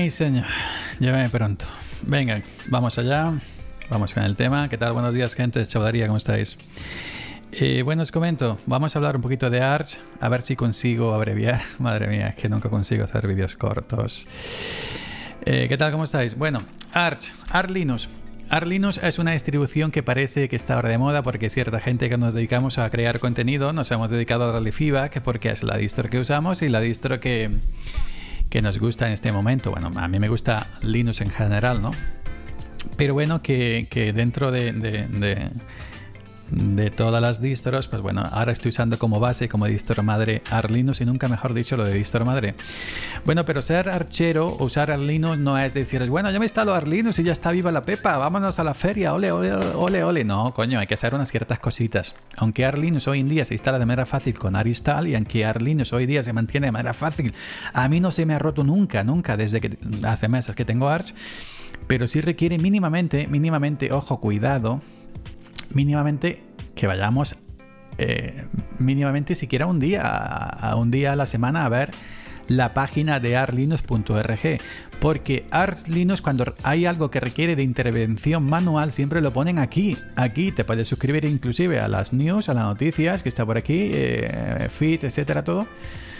Ay, señor, llévame pronto. Venga, vamos allá. Vamos con el tema. ¿Qué tal? Buenos días, gente de Chavalería, ¿cómo estáis? Bueno, os comento, vamos a hablar un poquito de Arch, a ver si consigo abreviar. Madre mía, es que nunca consigo hacer vídeos cortos. ¿Qué tal? ¿Cómo estáis? Bueno, Arch Linux. Arch Linux es una distribución que parece que está ahora de moda porque cierta gente que nos dedicamos a crear contenido nos hemos dedicado a darle feedback porque es la distro que usamos y la distro que nos gusta en este momento. Bueno, a mí me gusta Linux en general, ¿no? Pero bueno, que dentro de todas las distros, pues bueno, ahora estoy usando como base, como distro madre Arch Linux y nunca mejor dicho lo de distro madre. Bueno, pero ser archero o usar Arch Linux no es decir, bueno, yo me instalo Arch Linux y ya está viva la pepa, vámonos a la feria, ole, ole, ole, ole. No, coño, hay que hacer unas ciertas cositas. Aunque Arch Linux hoy en día se instala de manera fácil con Aristal y aunque Arch Linux hoy día se mantiene de manera fácil, a mí no se me ha roto nunca, desde que hace meses que tengo Arch, pero sí requiere mínimamente, ojo, cuidado, mínimamente que vayamos mínimamente siquiera un día a la semana a ver la página de archlinux.org, porque Arch Linux, cuando hay algo que requiere de intervención manual, siempre lo ponen aquí te puedes suscribir inclusive a las news, a las noticias que está por aquí, feed, etcétera, todo,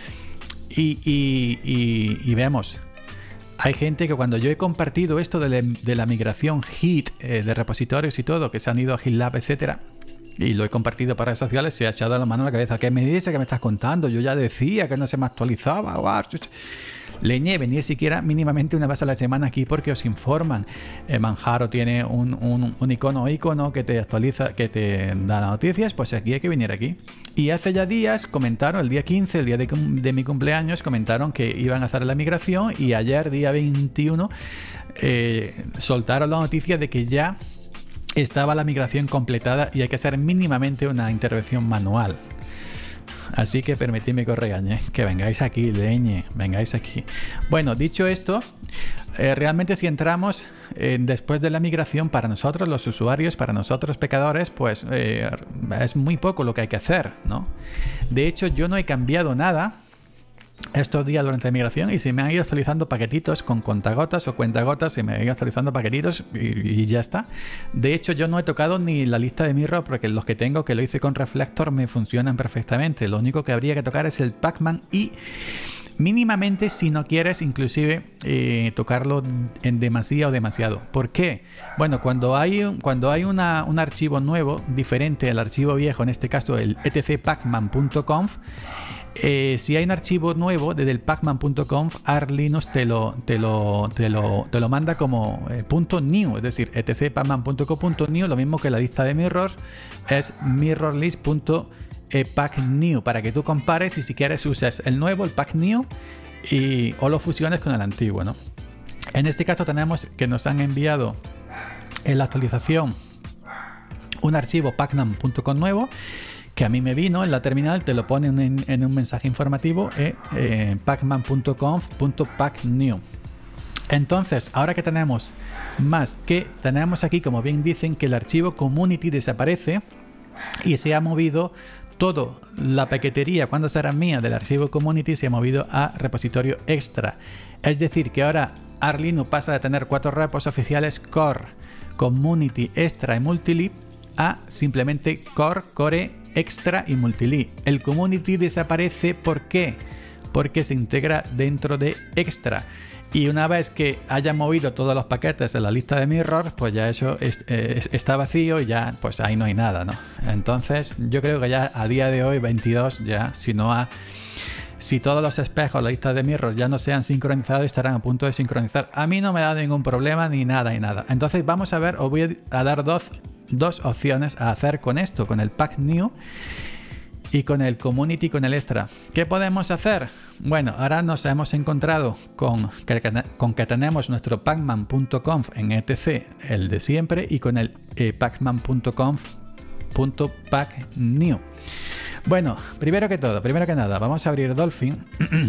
y vemos. Hay gente que cuando yo he compartido esto de la migración Git, de repositorios y todo, que se han ido a GitLab, etcétera, y lo he compartido para redes sociales, se ha echado la mano a la cabeza. ¿Qué me dice? ¿Qué me estás contando? Yo ya decía que no se me actualizaba. Leñe, venir siquiera mínimamente una vez a la semana aquí porque os informan. Manjaro tiene un icono que te actualiza, que te da las noticias, pues aquí hay que venir aquí. Y hace ya días comentaron, el día 15, el día de mi cumpleaños, comentaron que iban a hacer la migración y ayer, día 21, soltaron la noticia de que ya estaba la migración completada y hay que hacer mínimamente una intervención manual. Así que permitidme que os regañe, que vengáis aquí, leñe, vengáis aquí. Bueno, dicho esto, realmente si entramos después de la migración, para nosotros los usuarios, para nosotros pecadores, pues es muy poco lo que hay que hacer, ¿no? De hecho, yo no he cambiado nada estos días durante la migración y se me han ido actualizando paquetitos con contagotas o cuentagotas, se me han ido actualizando paquetitos y ya está. De hecho, yo no he tocado ni la lista de mirror porque los que tengo, que lo hice con Reflector, me funcionan perfectamente. Lo único que habría que tocar es el Pacman y mínimamente, si no quieres, inclusive tocarlo en demasía o demasiado. ¿Por qué? Bueno, cuando hay un archivo nuevo, diferente al archivo viejo, en este caso el etcpacman.conf, si hay un archivo nuevo desde el pacman.conf, Arch Linux te lo manda como .new, es decir, etcpacman.co.new, lo mismo que la lista de mirrors es mirrorlist.pacnew, para que tú compares y si quieres uses el nuevo, el pacnew, o lo fusiones con el antiguo, ¿no? En este caso tenemos que nos han enviado en la actualización un archivo pacman.com nuevo, que a mí me vino en la terminal, te lo ponen en un mensaje informativo, pacman.conf.pacnew. Entonces, ahora que tenemos tenemos aquí, como bien dicen, que el archivo community desaparece y se ha movido todo, la paquetería, cuando será mía del archivo community, se ha movido a repositorio extra. Es decir, que ahora Arch Linux pasa de tener 4 repos oficiales core, community, extra y multilib a simplemente core, extra y multilib. El community desaparece, ¿por qué? Porque se integra dentro de extra. Y una vez que haya movido todos los paquetes de la lista de mirrors, pues ya eso está vacío y ya pues ahí no hay nada, ¿no? Entonces yo creo que ya a día de hoy, 22, ya si todos los espejos, la lista de mirrors ya no se han sincronizado, estarán a punto de sincronizar. A mí no me da ningún problema ni nada. Entonces vamos a ver, os voy a dar dos opciones a hacer con esto, con el pacnew y con el community, con el extra. ¿Qué podemos hacer? Bueno, ahora nos hemos encontrado con que tenemos nuestro pacman.conf en etc, el de siempre, y con el pacman.conf.pacnew. Bueno, primero que nada, vamos a abrir Dolphin.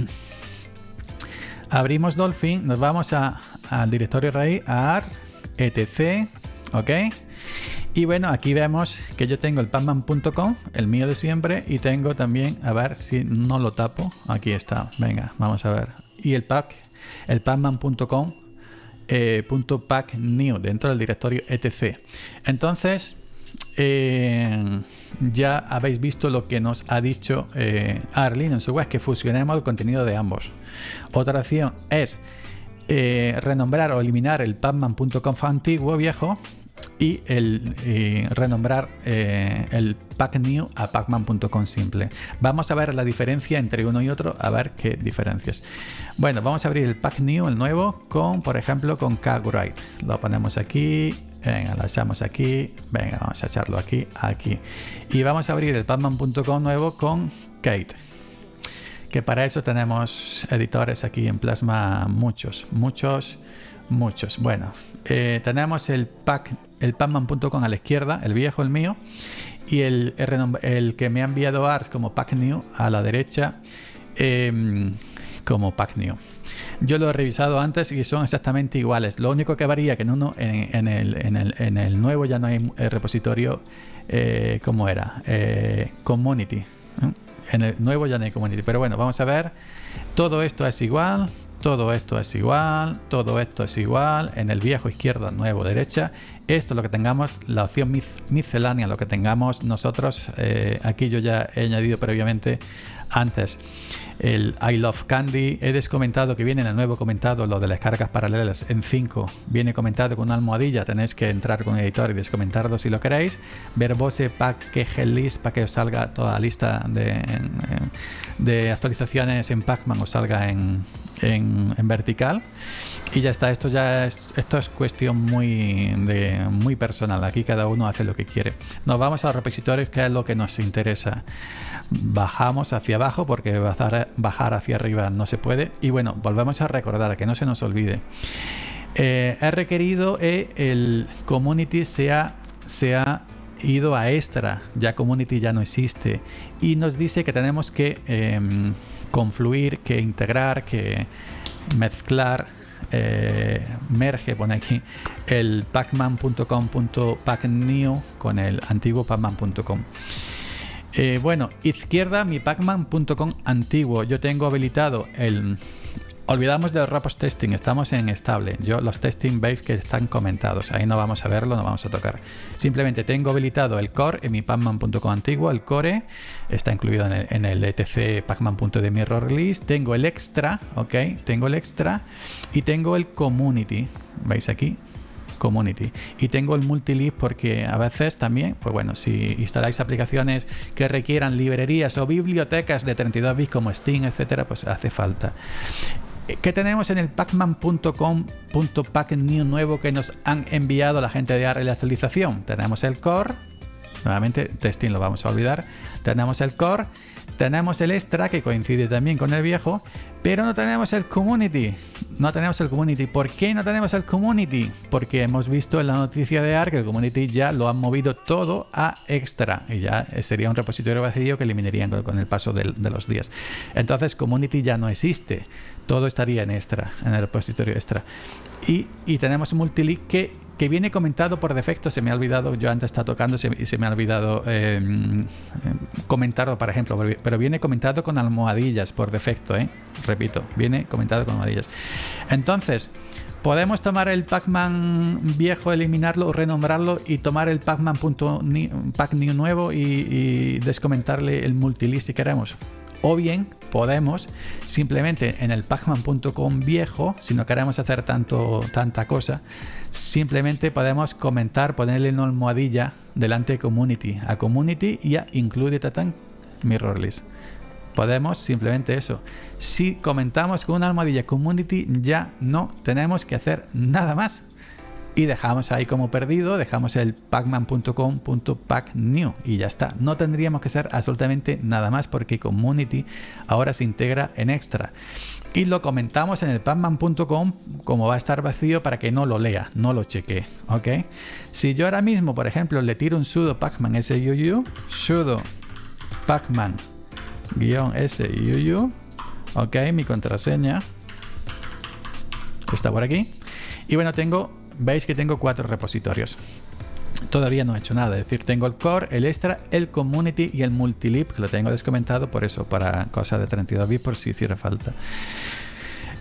Abrimos Dolphin, nos vamos al directorio raíz, a arch etc, ok. Y bueno, aquí vemos que yo tengo el pacman.conf, el mío de siempre, y tengo también, a ver si no lo tapo, aquí está, venga, vamos a ver. Y el el pacman.com .pacnew dentro del directorio etc. Entonces ya habéis visto lo que nos ha dicho Arlene en su web, que fusionemos el contenido de ambos. Otra opción es renombrar o eliminar el pacman.com antiguo viejo y renombrar el pacnew a pacman.com simple. Vamos a ver la diferencia entre uno y otro, a ver qué diferencias. Bueno, vamos a abrir el pacnew, el nuevo, con, por ejemplo, con Kagwright. Lo ponemos aquí, venga, lo echamos aquí, venga, vamos a echarlo aquí, aquí. Y vamos a abrir el pacman.com nuevo con Kate, que para eso tenemos editores aquí en Plasma, muchos. Bueno, tenemos el pacman.com a la izquierda, el viejo, el mío, y el que me ha enviado Ars como pacnew a la derecha, como pacnew. Yo lo he revisado antes y son exactamente iguales. Lo único que varía que en el nuevo ya no hay repositorio como era community. En el nuevo ya no hay community, pero bueno, vamos a ver. Todo esto es igual. Todo esto es igual, todo esto es igual, en el viejo izquierda, nuevo derecha. Esto es lo que tengamos, la opción miscelánea, lo que tengamos nosotros. Aquí yo ya he añadido previamente antes el I Love Candy. He descomentado que viene en el nuevo comentado lo de las cargas paralelas en 5. Viene comentado con una almohadilla, tenéis que entrar con el editor y descomentarlo si lo queréis. Verbose package list para que os salga toda la lista de actualizaciones en Pacman, os salga en vertical. Y ya está, esto es cuestión muy personal. Aquí cada uno hace lo que quiere. Nos vamos a los repositorios, que es lo que nos interesa. Bajamos hacia abajo porque bajar hacia arriba no se puede. Y bueno, volvemos a recordar, que no se nos olvide. He requerido el community se ha ido a extra, ya community ya no existe, y nos dice que tenemos que confluir, que integrar, que mezclar, merge, pone aquí el pacman.com.pacnew con el antiguo pacman.com. Bueno, izquierda, mi pacman.com antiguo. Yo tengo habilitado olvidamos de los repos testing, estamos en estable. Los testing veis que están comentados, ahí no vamos a verlo, no vamos a tocar. Simplemente tengo habilitado el core en mi pacman.com antiguo. El core está incluido en el etc pacman.de mirror release. Tengo el extra, ok, tengo el extra y tengo el community, veis aquí, community, y tengo el multilib porque a veces también, pues bueno, si instaláis aplicaciones que requieran librerías o bibliotecas de 32 bits como Steam, etcétera, pues hace falta. ¿Qué tenemos en el pacman.com.pacnew nuevo que nos han enviado la gente de ARRI la actualización? Tenemos el core, nuevamente testing lo vamos a olvidar, tenemos el core, tenemos el extra que coincide también con el viejo, pero no tenemos el community. No tenemos el community. ¿Por qué no tenemos el community? Porque hemos visto en la noticia de ARC que el community ya lo han movido todo a extra y ya sería un repositorio vacío que eliminarían con el paso de los días. Entonces community ya no existe. Todo estaría en extra, en el repositorio extra. Y tenemos multilink que viene comentado por defecto. Se me ha olvidado, yo antes estaba tocando y se me ha olvidado comentarlo, por ejemplo, pero viene comentado con almohadillas por defecto, repito, viene comentado con almohadillas. Entonces podemos tomar el pacman viejo, eliminarlo, renombrarlo y tomar el pacman.pacnew nuevo y descomentarle el multilist si queremos. O bien podemos simplemente en el pacman.com viejo, si no queremos hacer tanta cosa, simplemente podemos comentar, ponerle una almohadilla delante de community, a community y a include mirror list. Podemos simplemente eso. Si comentamos con una almohadilla community, ya no tenemos que hacer nada más. Y dejamos ahí como perdido, dejamos el pacman.com.pacnew y ya está. No tendríamos que hacer absolutamente nada más porque community ahora se integra en extra. Y lo comentamos en el pacman.com como va a estar vacío para que no lo lea, no lo chequee, ¿ok? Si yo ahora mismo, por ejemplo, le tiro un sudo pacman suu, sudo pacman -suu, ok, mi contraseña está por aquí. Y bueno, veis que tengo 4 repositorios. Todavía no he hecho nada, es decir, tengo el core, el extra, el community y el multilib, que lo tengo descomentado por eso, para cosas de 32 bits por si hiciera falta.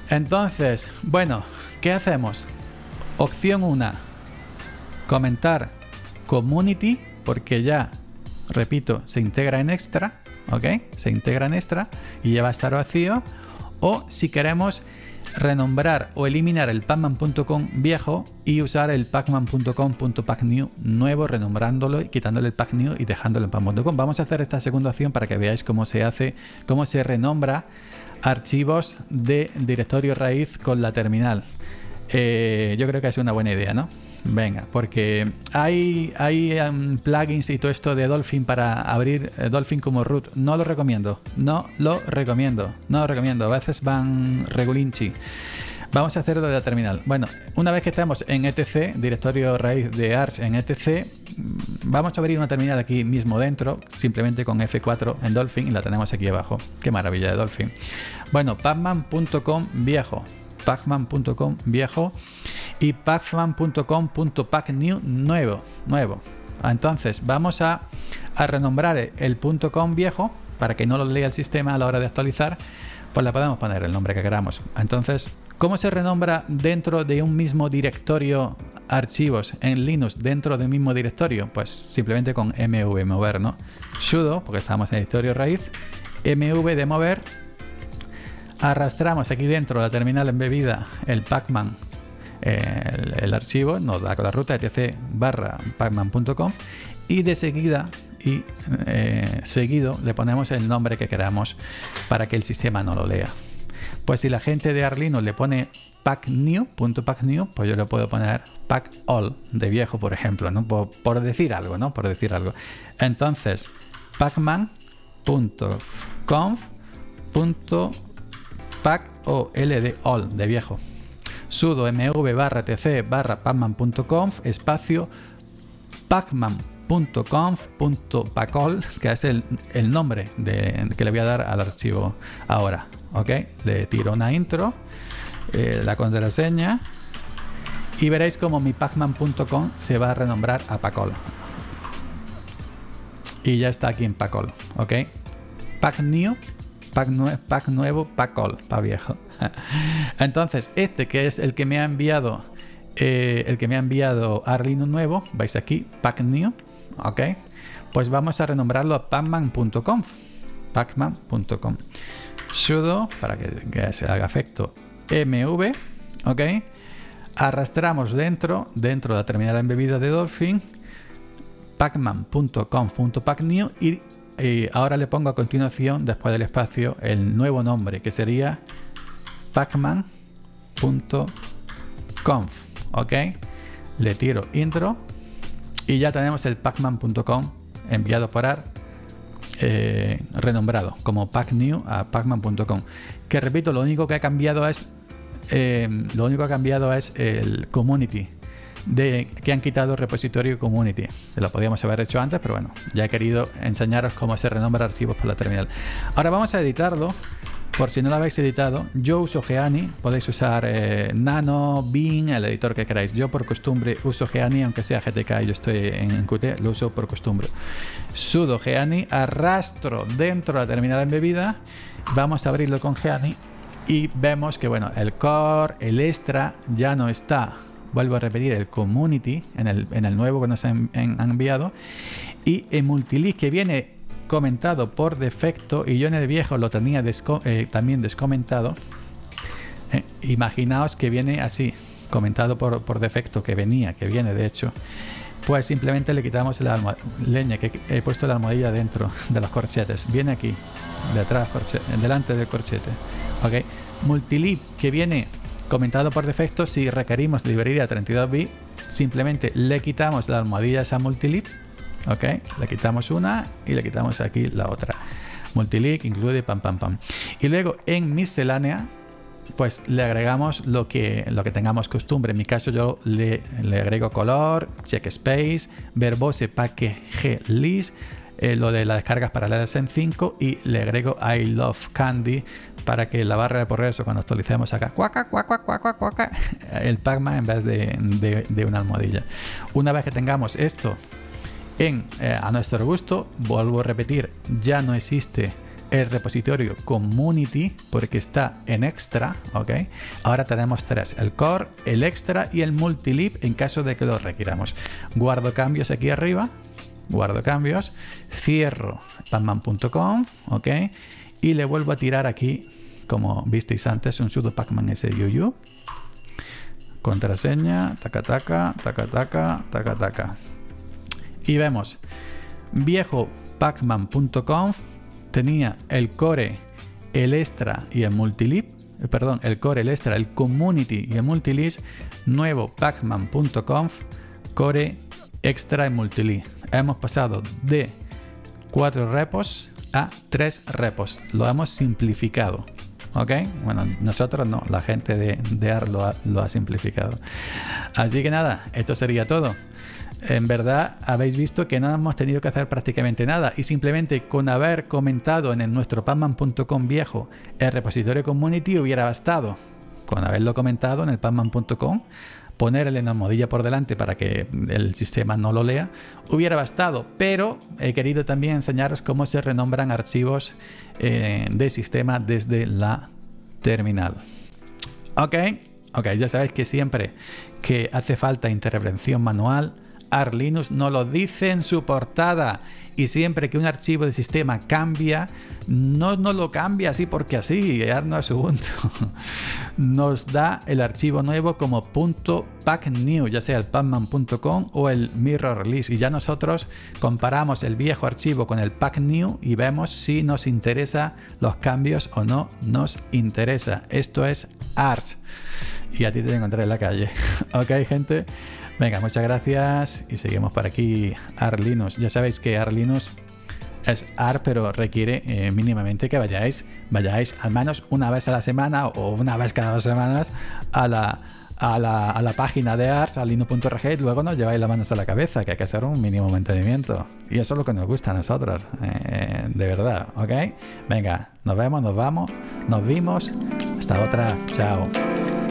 Entonces, bueno, ¿qué hacemos? Opción 1, comentar community, porque ya, repito, se integra en extra, ¿ok? Se integra en extra y ya va a estar vacío. O si queremos renombrar o eliminar el pacman.com viejo y usar el pacman.com.pacnew nuevo, renombrándolo y quitándole el pacnew y dejándolo en pacman.com. Vamos a hacer esta segunda opción para que veáis cómo se hace, cómo se renombra archivos de directorio raíz con la terminal. Yo creo que es una buena idea, ¿no? Venga, porque hay plugins y todo esto de Dolphin para abrir Dolphin como root. No lo recomiendo, no lo recomiendo, no lo recomiendo. A veces van regulinchi. Vamos a hacerlo de la terminal. Bueno, una vez que estamos en etc, directorio raíz de Arch en etc, vamos a abrir una terminal aquí mismo dentro, simplemente con F4 en Dolphin y la tenemos aquí abajo. Qué maravilla de Dolphin. Bueno, pacman.com viejo. Pacman.com viejo y pacman.com.pacnew nuevo. Entonces vamos a renombrar el .com viejo para que no lo lea el sistema a la hora de actualizar. Pues le podemos poner el nombre que queramos. Entonces, ¿cómo se renombra dentro de un mismo directorio archivos en Linux dentro del mismo directorio? Pues simplemente con mv mover, ¿no? Sudo, porque estamos en el directorio raíz, mv de mover. Arrastramos aquí dentro de la terminal embebida el pacman, el archivo, nos da con la ruta etc/pacman.com y de seguida seguido le ponemos el nombre que queramos para que el sistema no lo lea. Pues si la gente de Arlino le pone pacnew.pacnew, pues yo le puedo poner pacall de viejo, por ejemplo, ¿no? Por decir algo, ¿no? Por decir algo. Entonces, pacman.conf.pacol de all de viejo, sudo mv/tc/pacman.conf espacio pacman.conf.pacol, que es el nombre que le voy a dar al archivo ahora. Ok, le tiro una intro, la contraseña y veréis como mi pacman.com se va a renombrar a pacol y ya está aquí en pacol. Ok, pacnew, pack nuevo, pacol, pa viejo. Entonces este que es el que me ha enviado Arlino nuevo, veis aquí pacnew, ok, pues vamos a renombrarlo a pacman.conf, pacman.com, sudo para que se haga efecto mv, ok, arrastramos dentro de la terminal embebida de Dolphin pacman.conf.pacnew y ahora le pongo a continuación, después del espacio, el nuevo nombre que sería pacman.conf, ok, le tiro intro y ya tenemos el pacman.com enviado por AR, renombrado como pacnew a pacman.com, que repito, lo único que ha cambiado es el community, que han quitado el repositorio community. Se lo podíamos haber hecho antes, pero bueno, ya he querido enseñaros cómo se renombra archivos por la terminal. Ahora vamos a editarlo. Por si no lo habéis editado, yo uso Geany, podéis usar Nano, Bing, el editor que queráis. Yo por costumbre uso Geany, aunque sea GTK y yo estoy en Qt, lo uso por costumbre. Sudo Geany, arrastro dentro de la terminal embebida, vamos a abrirlo con Geany y vemos que bueno, el core, el extra ya no está. Vuelvo a repetir, el community en el nuevo que nos han enviado, y el multilist que viene comentado por defecto y yo en el viejo lo tenía también descomentado. Imaginaos que viene así, comentado por defecto, que viene de hecho, pues simplemente le quitamos la leña que he puesto la almohadilla dentro de los corchetes, viene aquí detrás, delante del corchete, ok. Multilib que viene comentado por defecto, si requerimos librería 32 bits simplemente le quitamos la almohadilla a esa multilib, ok, le quitamos una y le quitamos aquí la otra. Multilib incluye pam pam pam. Y luego en miscelánea pues le agregamos lo que tengamos costumbre. En mi caso yo le agrego color, checkspace, verbose package list, lo de las descargas paralelas en 5 y le agrego I love candy para que la barra de progreso cuando actualicemos acá el pacman en vez de una almohadilla. Una vez que tengamos esto a nuestro gusto, vuelvo a repetir, ya no existe el repositorio Community porque está en extra, ¿ok? Ahora tenemos 3, el core, el extra y el multilib en caso de que lo requiramos. Guardo cambios aquí arriba, guardo cambios, cierro pacman.conf, ¿ok? Y le vuelvo a tirar aquí, como visteis antes, un sudo pacman suu, contraseña, taca taca, taca taca, taca taca. Y vemos, viejo pacman.conf tenía el core, el extra y el multilib, perdón, el core, el extra, el community y el multilib. Nuevo pacman.conf, core, extra y multilib. Hemos pasado de 4 repos a 3 repos. Lo hemos simplificado. ¿Ok? Bueno, nosotros no, la gente de ART lo ha simplificado. Así que nada, esto sería todo. En verdad habéis visto que no hemos tenido que hacer prácticamente nada y simplemente con haber comentado en nuestro pacman.com viejo el repositorio community hubiera bastado. Con haberlo comentado en el pacman.com, ponerle una almohadilla por delante para que el sistema no lo lea, hubiera bastado, pero he querido también enseñaros cómo se renombran archivos de sistema desde la terminal. Ok, ya sabéis que siempre que hace falta intervención manual, ART Linux nos lo dice en su portada, y siempre que un archivo de sistema cambia, no lo cambia así porque así, ART no es Ubuntu. Nos da el archivo nuevo como .pacnew, ya sea el pacman.com o el mirror release, y ya nosotros comparamos el viejo archivo con el pacnew y vemos si nos interesa los cambios o no nos interesa. Esto es ART, y a ti te encontraré en la calle. Ok, gente. Venga, muchas gracias y seguimos por aquí. ART Linux. Ya sabéis que ART Linux es ART, pero requiere mínimamente que vayáis al menos una vez a la semana o una vez cada 2 semanas a la página de ART, linux.org, y luego nos lleváis las manos a la cabeza, que hay que hacer un mínimo mantenimiento. Y eso es lo que nos gusta a nosotros, de verdad, ¿ok? Venga, nos vemos, nos vamos, nos vimos. Hasta otra. Chao.